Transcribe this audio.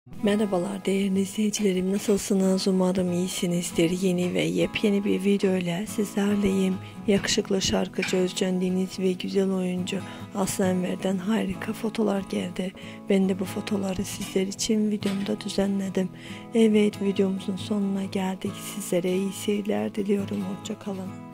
Merhabalar değerli izleyicilerim, nasılsınız? Umarım iyisinizdir. Yeni ve yepyeni bir video ile sizlerleyim. Yakışıklı şarkıcı Özcan Deniz ve güzel oyuncu Aslı Enver'den harika fotolar geldi. Ben de bu fotoları sizler için videomda düzenledim. Evet, videomuzun sonuna geldik. Sizlere iyi seyirler diliyorum. Hoşça kalın.